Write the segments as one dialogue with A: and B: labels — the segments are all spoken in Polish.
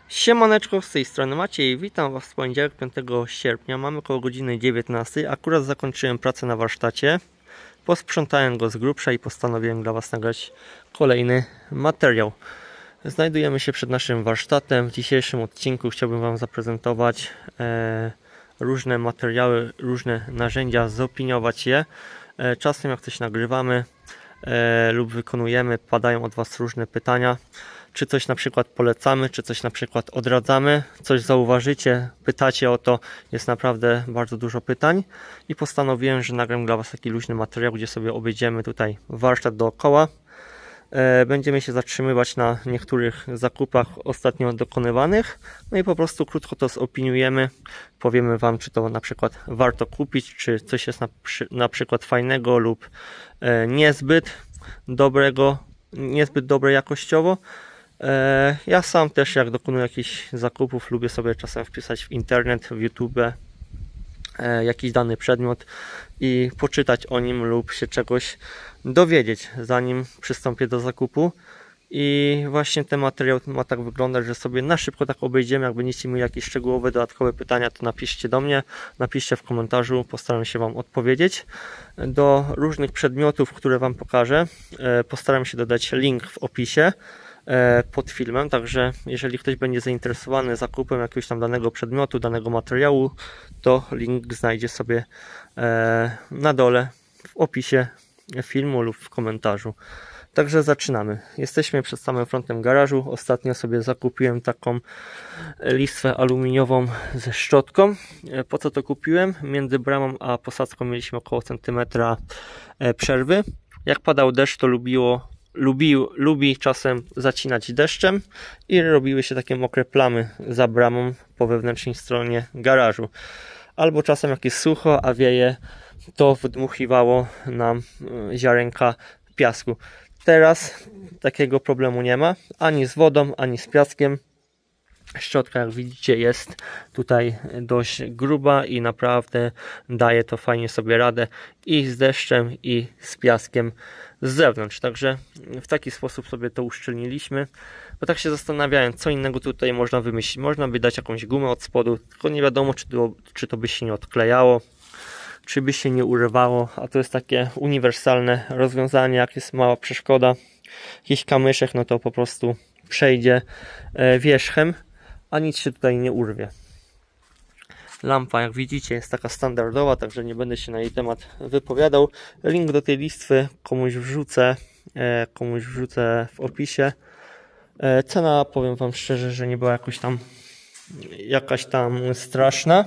A: Siemaneczko, z tej strony Maciej, witam Was w poniedziałek 5 sierpnia, mamy około godziny 19. Akurat zakończyłem pracę na warsztacie, posprzątałem go z grubsza i postanowiłem dla Was nagrać kolejny materiał. Znajdujemy się przed naszym warsztatem. W dzisiejszym odcinku chciałbym Wam zaprezentować różne materiały, różne narzędzia, zopiniować je. Czasem jak coś nagrywamy lub wykonujemy, padają od Was różne pytania. Czy coś na przykład polecamy, czy coś na przykład odradzamy, coś zauważycie, pytacie o to, jest naprawdę bardzo dużo pytań i postanowiłem, że nagram dla Was taki luźny materiał, gdzie sobie obejdziemy tutaj warsztat dookoła. Będziemy się zatrzymywać na niektórych zakupach ostatnio dokonywanych, no i po prostu krótko to zopiniujemy, powiemy Wam, czy to na przykład warto kupić, czy coś jest na przykład fajnego lub niezbyt dobrego, niezbyt dobre jakościowo. Ja sam też, jak dokonuję jakichś zakupów, lubię sobie czasem wpisać w internet, w YouTube jakiś dany przedmiot i poczytać o nim lub się czegoś dowiedzieć, zanim przystąpię do zakupu. I właśnie ten materiał ma tak wyglądać, że sobie na szybko tak obejdziemy. Jak będziecie mieli jakieś szczegółowe, dodatkowe pytania, to napiszcie do mnie, napiszcie w komentarzu, postaram się Wam odpowiedzieć. Do różnych przedmiotów, które Wam pokażę, postaram się dodać link w opisie pod filmem, także jeżeli ktoś będzie zainteresowany zakupem jakiegoś tam danego przedmiotu, danego materiału, to link znajdzie sobie na dole w opisie filmu lub w komentarzu. Także zaczynamy. Jesteśmy przed samym frontem garażu. Ostatnio sobie zakupiłem taką listwę aluminiową ze szczotką. Po co to kupiłem? Między bramą a posadzką mieliśmy około centymetra przerwy. Jak padał deszcz, to lubi czasem zacinać deszczem i robiły się takie mokre plamy za bramą po wewnętrznej stronie garażu. Albo czasem jak jest sucho, a wieje, to wydmuchiwało nam ziarenka piasku. Teraz takiego problemu nie ma, ani z wodą, ani z piaskiem. Szczotka, jak widzicie, jest tutaj dość gruba i naprawdę daje to fajnie sobie radę i z deszczem, i z piaskiem z zewnątrz. Także w taki sposób sobie to uszczelniliśmy, bo tak się zastanawiałem, co innego tutaj można wymyślić. Można by dać jakąś gumę od spodu, tylko nie wiadomo, czy to by się nie odklejało, czy by się nie urywało, a to jest takie uniwersalne rozwiązanie. Jak jest mała przeszkoda, jakiś kamyszek, no to po prostu przejdzie wierzchem, a nic się tutaj nie urwie. Lampa, jak widzicie, jest taka standardowa, także nie będę się na jej temat wypowiadał. Link do tej listwy komuś wrzucę w opisie. Cena, powiem Wam szczerze, że nie była jakaś tam straszna.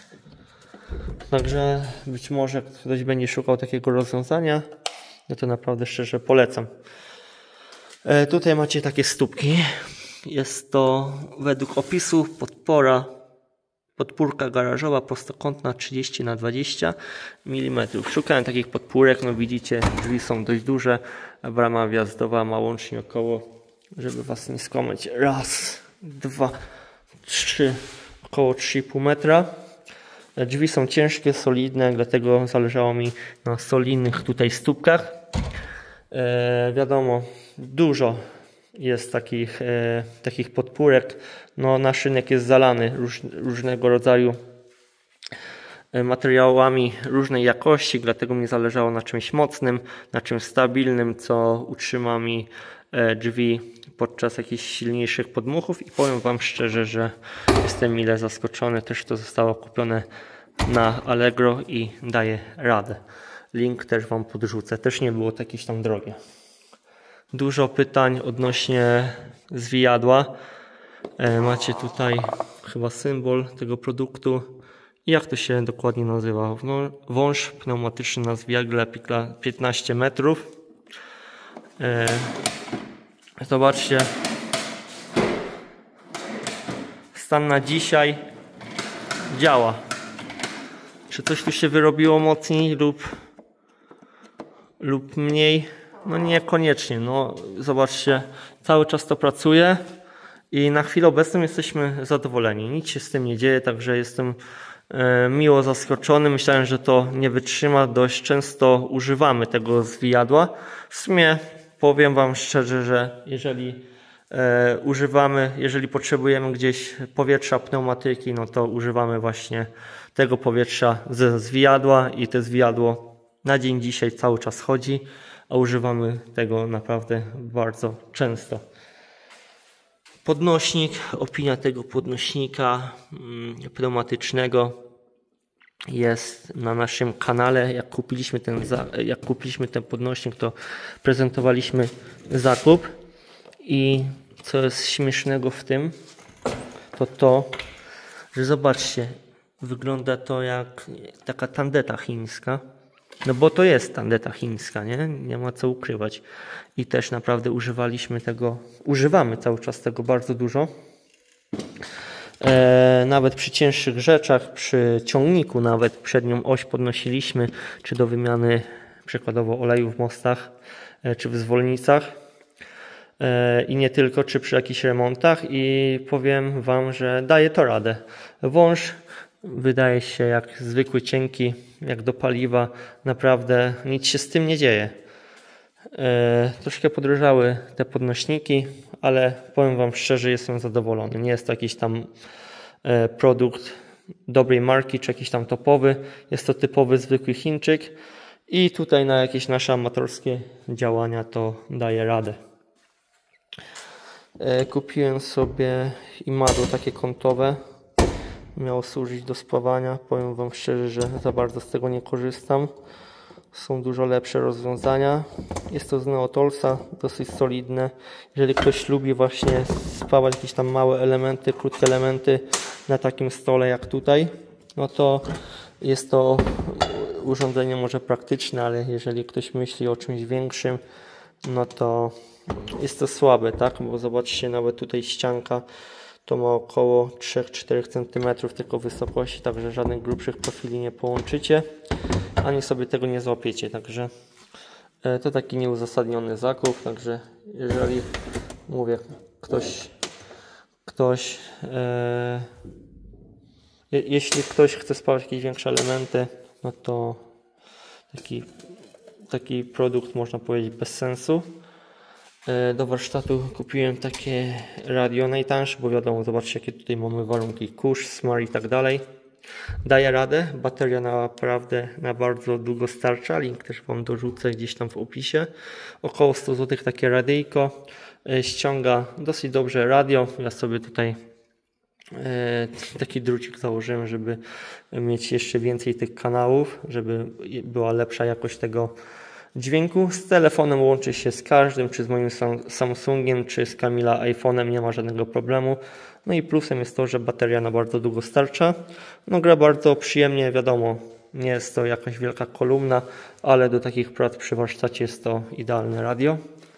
A: Także być może ktoś będzie szukał takiego rozwiązania, no to naprawdę szczerze polecam. Tutaj macie takie stópki. Jest to według opisu podpórka garażowa prostokątna 30×20 mm. Szukałem takich podpórek, no widzicie, drzwi są dość duże, brama wjazdowa ma łącznie około, żeby Was nie skłamać, raz, dwa, trzy, około 3,5 metra. Drzwi są ciężkie, solidne, dlatego zależało mi na solidnych tutaj stópkach. Wiadomo, dużo jest takich podpórek. No, naszyjnik jest zalany różnego rodzaju materiałami różnej jakości, dlatego mi zależało na czymś mocnym, na czymś stabilnym, co utrzyma mi drzwi podczas jakichś silniejszych podmuchów i powiem Wam szczerze, że jestem mile zaskoczony. Też to zostało kupione na Allegro i daje radę. Link też Wam podrzucę. Też nie było to jakieś tam drogie. Dużo pytań odnośnie zwijadła. Macie tutaj chyba symbol tego produktu. Jak to się dokładnie nazywa? No, wąż pneumatyczny na zwijadle 15 metrów. Zobaczcie. Stan na dzisiaj działa. Czy coś tu się wyrobiło mocniej lub mniej? No niekoniecznie. No, zobaczcie, cały czas to pracuje i na chwilę obecną jesteśmy zadowoleni. Nic się z tym nie dzieje, także jestem miło zaskoczony. Myślałem, że to nie wytrzyma. Dość często używamy tego zwijadła. W sumie powiem Wam szczerze, że jeżeli Używamy, jeżeli potrzebujemy gdzieś powietrza, pneumatyki, no to używamy właśnie tego powietrza ze zwijadła i to zwijadło na dzień dzisiaj cały czas chodzi, a używamy tego naprawdę bardzo często. Podnośnik, opinia tego podnośnika pneumatycznego jest na naszym kanale. Jak kupiliśmy ten podnośnik, to prezentowaliśmy zakup i co jest śmiesznego w tym, to że zobaczcie, wygląda to jak taka tandeta chińska. No bo to jest tandeta chińska, nie ma co ukrywać. I też naprawdę używamy cały czas tego bardzo dużo. Nawet przy cięższych rzeczach, przy ciągniku nawet przednią oś podnosiliśmy, czy do wymiany przykładowo oleju w mostach, czy w zwolnicach. I nie tylko, czy przy jakichś remontach i powiem Wam, że daje to radę. Wąż wydaje się jak zwykły, cienki, jak do paliwa. Naprawdę nic się z tym nie dzieje. Troszkę podrożały te podnośniki, ale powiem Wam szczerze, jestem zadowolony. Nie jest to jakiś tam produkt dobrej marki, czy jakiś tam topowy. Jest to typowy, zwykły Chińczyk i tutaj na jakieś nasze amatorskie działania to daje radę. Kupiłem sobie imadło takie kątowe. Miało służyć do spawania. Powiem Wam szczerze, że za bardzo z tego nie korzystam. Są dużo lepsze rozwiązania. Jest to z Neotolsa, dosyć solidne. Jeżeli ktoś lubi właśnie spawać jakieś tam małe elementy, krótkie elementy na takim stole jak tutaj, no to jest to urządzenie może praktyczne, ale jeżeli ktoś myśli o czymś większym, no to jest to słabe, tak? Bo zobaczcie, nawet tutaj ścianka to ma około 3-4 cm tylko wysokości, także żadnych grubszych profili nie połączycie, ani sobie tego nie złapiecie, także to taki nieuzasadniony zakup, także jeżeli mówię, jeśli ktoś chce spawać jakieś większe elementy, no to taki produkt można powiedzieć bez sensu. Do warsztatu kupiłem takie radio najtańsze, bo wiadomo, zobaczcie jakie tutaj mamy warunki, kurz, smar i tak dalej. Daje radę, bateria naprawdę na bardzo długo starcza, link też Wam dorzucę gdzieś tam w opisie. Około 100 zł takie radyjko, ściąga dosyć dobrze radio. Ja sobie tutaj taki drucik założyłem, żeby mieć jeszcze więcej tych kanałów, żeby była lepsza jakość tego dźwięku. Z telefonem łączy się z każdym, czy z moim Samsungiem, czy z Kamila iPhone'em, nie ma żadnego problemu. No i plusem jest to, że bateria na bardzo długo starcza. No gra bardzo przyjemnie, wiadomo, nie jest to jakaś wielka kolumna, ale do takich prac przy warsztacie jest to idealne radio.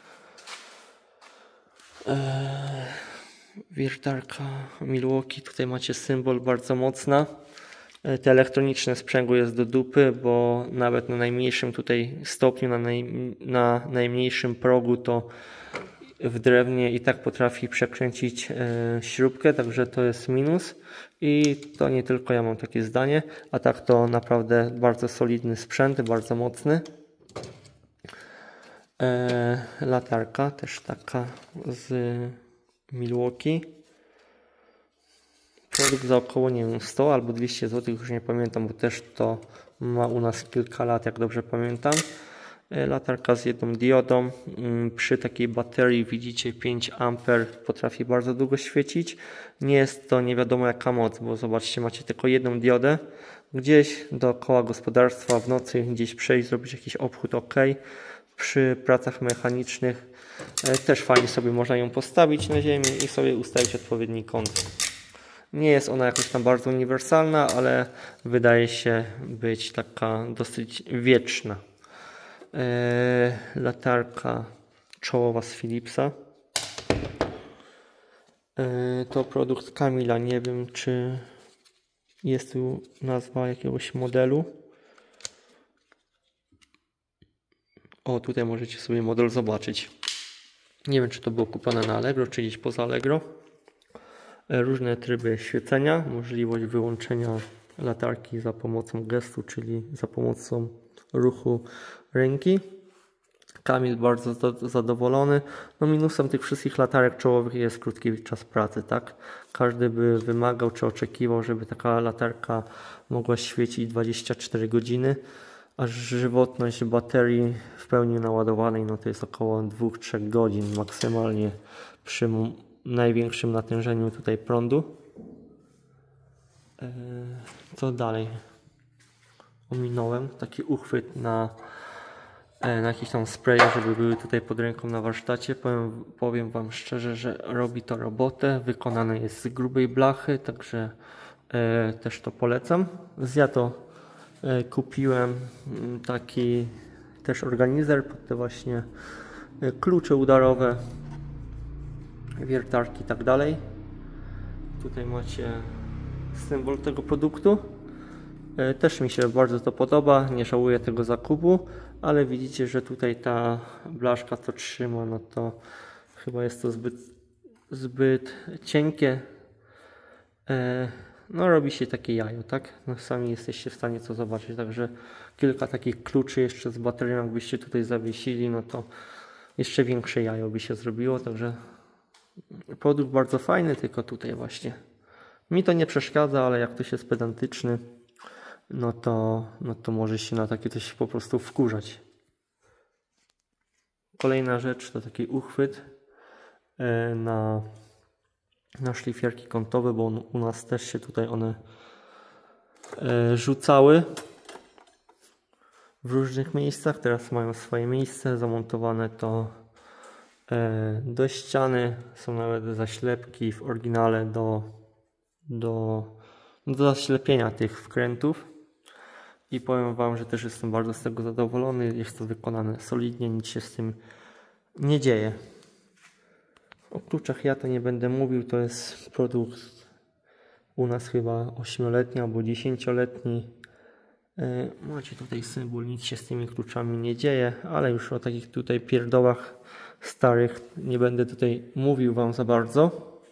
A: Wiertarka Milwaukee, tutaj macie symbol bardzo mocna. Te elektroniczne sprzęgło jest do dupy, bo nawet na najmniejszym tutaj stopniu, na najmniejszym progu to w drewnie i tak potrafi przekręcić śrubkę, także to jest minus. I to nie tylko ja mam takie zdanie, a tak to naprawdę bardzo solidny sprzęt, bardzo mocny. Latarka też taka z Milwaukee. Produkt za około, nie wiem, 100 albo 200 zł, już nie pamiętam, bo też to ma u nas kilka lat, jak dobrze pamiętam. Latarka z jedną diodą. Przy takiej baterii widzicie 5 A potrafi bardzo długo świecić. Nie jest to nie wiadomo jaka moc, bo zobaczcie, macie tylko jedną diodę. Gdzieś dookoła gospodarstwa w nocy gdzieś przejść, zrobić jakiś obchód, ok. Przy pracach mechanicznych też fajnie sobie można ją postawić na ziemi i sobie ustawić odpowiedni kąt. Nie jest ona jakoś tam bardzo uniwersalna, ale wydaje się być taka dosyć wieczna. Latarka czołowa z Philipsa. To produkt Kamila. Nie wiem, czy jest tu nazwa jakiegoś modelu. O, tutaj możecie sobie model zobaczyć. Nie wiem, czy to było kupione na Allegro, czy gdzieś poza Allegro. Różne tryby świecenia, możliwość wyłączenia latarki za pomocą gestu, czyli za pomocą ruchu ręki. Kamil bardzo zadowolony. No minusem tych wszystkich latarek czołowych jest krótki czas pracy, tak? Każdy by wymagał czy oczekiwał, żeby taka latarka mogła świecić 24 godziny, a żywotność baterii w pełni naładowanej no to jest około 2-3 godzin maksymalnie przy największym natężeniu tutaj prądu. Co dalej? Ominąłem taki uchwyt na jakieś tam spraye, żeby były tutaj pod ręką na warsztacie. Powiem Wam szczerze, że robi to robotę. Wykonane jest z grubej blachy, także też to polecam. Ja to kupiłem taki też organizer pod te właśnie klucze udarowe, wiertarki i tak dalej. Tutaj macie symbol tego produktu. Też mi się bardzo to podoba, nie żałuję tego zakupu, ale widzicie, że tutaj ta blaszka to trzyma, no to chyba jest to zbyt cienkie. No robi się takie jajo, tak? No sami jesteście w stanie to zobaczyć, także kilka takich kluczy jeszcze z baterią jakbyście tutaj zawiesili, no to jeszcze większe jajo by się zrobiło, także produkt bardzo fajny, tylko tutaj właśnie mi to nie przeszkadza, ale jak ktoś jest pedantyczny, no to może się na takie coś po prostu wkurzać. Kolejna rzecz to taki uchwyt na szlifierki kątowe, bo u nas też się tutaj one rzucały w różnych miejscach. Teraz mają swoje miejsce zamontowane to do ściany. Są nawet zaślepki w oryginale do zaślepienia tych wkrętów. I powiem Wam, że też jestem bardzo z tego zadowolony. Jest to wykonane solidnie, nic się z tym nie dzieje. O kluczach ja to nie będę mówił, to jest produkt u nas chyba 8-letni albo 10-letni. Macie tutaj symbol, nic się z tymi kluczami nie dzieje, ale już o takich tutaj pierdołach starych nie będę tutaj mówił Wam za bardzo,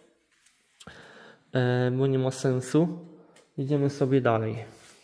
A: bo nie ma sensu. Idziemy sobie dalej.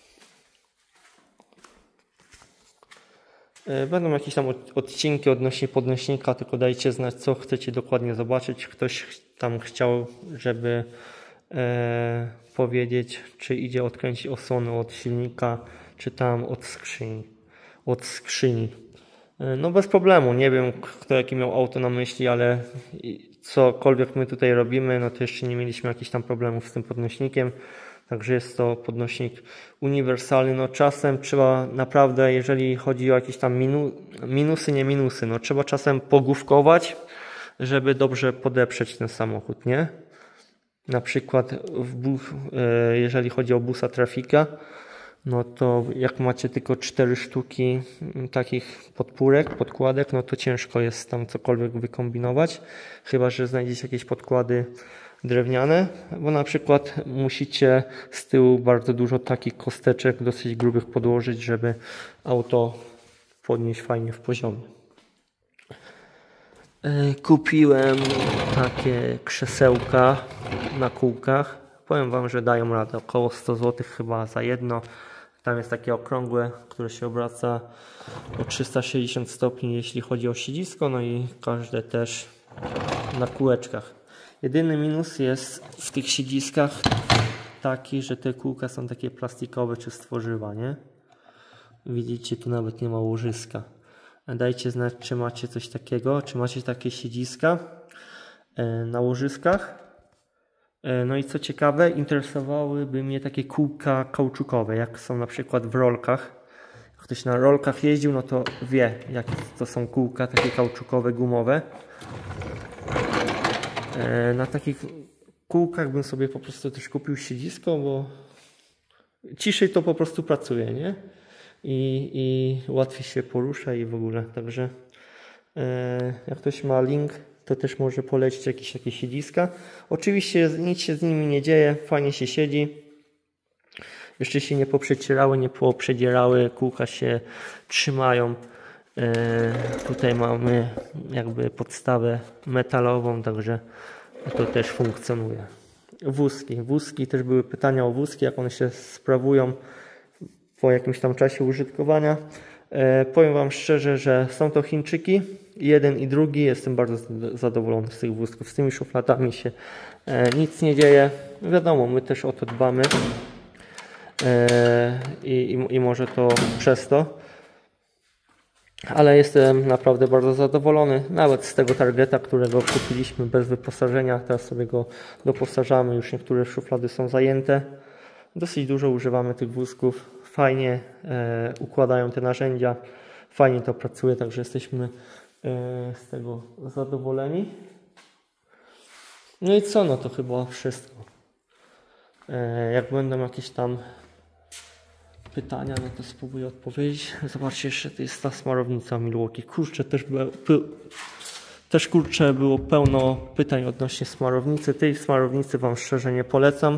A: Będą jakieś tam odcinki odnośnie podnośnika, tylko dajcie znać, co chcecie dokładnie zobaczyć. Ktoś tam chciał, żeby powiedzieć, czy idzie odkręcić osłonę od silnika, czy tam od skrzyni. No bez problemu, nie wiem kto jaki miał auto na myśli, ale cokolwiek my tutaj robimy, no to jeszcze nie mieliśmy jakichś tam problemów z tym podnośnikiem. Także jest to podnośnik uniwersalny. No czasem trzeba naprawdę, jeżeli chodzi o jakieś tam minusy, no trzeba czasem pogłówkować, żeby dobrze podeprzeć ten samochód, nie? Na przykład jeżeli chodzi o busa Trafika, no to jak macie tylko 4 sztuki takich podkładek, no to ciężko jest tam cokolwiek wykombinować, chyba że znajdziecie jakieś podkłady drewniane, bo na przykład musicie z tyłu bardzo dużo takich kosteczek dosyć grubych podłożyć, żeby auto podnieść fajnie w poziomie. Kupiłem takie krzesełka na kółkach. Powiem Wam, że dają radę, około 100 zł chyba za jedno. Tam jest takie okrągłe, które się obraca o 360 stopni, jeśli chodzi o siedzisko, no i każde też na kółeczkach. Jedyny minus jest w tych siedziskach taki, że te kółka są takie plastikowe czy z tworzywa, nie? Widzicie, tu nawet nie ma łożyska. Dajcie znać, czy macie coś takiego, czy macie takie siedziska na łożyskach. No i co ciekawe, interesowałyby mnie takie kółka kauczukowe, jak są na przykład w rolkach. Jak ktoś na rolkach jeździł, no to wie, jakie to są kółka takie kauczukowe, gumowe. Na takich kółkach bym sobie po prostu też kupił siedzisko, bo ciszej to po prostu pracuje, nie? I łatwiej się porusza i w ogóle. Także jak ktoś ma link, to też może polecić jakieś takie siedziska. Oczywiście nic się z nimi nie dzieje, fajnie się siedzi. Jeszcze się nie poprzecierały, nie poprzedzierały, kółka się trzymają. Tutaj mamy jakby podstawę metalową, także to też funkcjonuje. Wózki, też były pytania o wózki, jak one się sprawują po jakimś tam czasie użytkowania. Powiem Wam szczerze, że są to Chińczyki, jeden i drugi. Jestem bardzo zadowolony z tych wózków. Z tymi szufladami się nic nie dzieje. Wiadomo, my też o to dbamy i może to przez to. Ale jestem naprawdę bardzo zadowolony, nawet z tego targeta, którego kupiliśmy bez wyposażenia. Teraz sobie go doposażamy, już niektóre szuflady są zajęte. Dosyć dużo używamy tych wózków, fajnie układają te narzędzia, fajnie to pracuje, także jesteśmy z tego zadowoleni. No i co, no to chyba wszystko. Jak będą jakieś tam pytania, no to spróbuję odpowiedzieć. Zobaczcie, jeszcze to jest ta smarownica Milwaukee. Kurczę, kurczę, było pełno pytań odnośnie smarownicy. Tej smarownicy Wam szczerze nie polecam.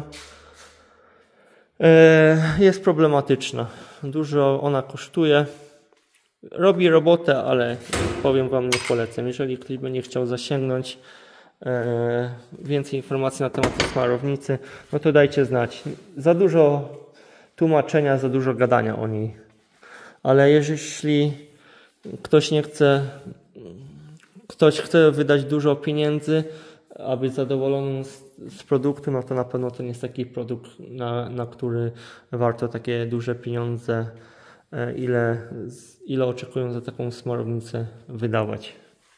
A: Jest problematyczna. Dużo ona kosztuje. Robi robotę, ale powiem Wam, nie polecam. Jeżeli ktoś będzie chciał zasięgnąć więcej informacji na temat tej smarownicy, no to dajcie znać. Za dużo tłumaczenia, za dużo gadania o niej. Ale jeśli ktoś chce wydać dużo pieniędzy, a być zadowolony z produktu, no to na pewno to nie jest taki produkt, na który warto takie duże pieniądze, ile oczekują za taką smarownicę, wydawać.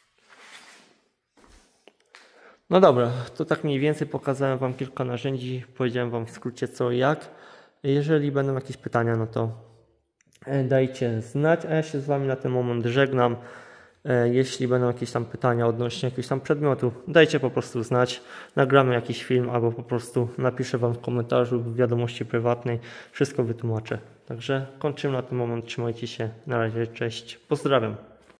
A: No dobra, to tak mniej więcej pokazałem Wam kilka narzędzi, powiedziałem Wam w skrócie co i jak. Jeżeli będą jakieś pytania, no to dajcie znać, a ja się z Wami na ten moment żegnam. Jeśli będą jakieś tam pytania odnośnie jakiegoś tam przedmiotu, dajcie po prostu znać, nagramy jakiś film albo po prostu napiszę Wam w komentarzu, w wiadomości prywatnej, wszystko wytłumaczę. Także kończymy na ten moment, trzymajcie się, na razie, cześć, pozdrawiam.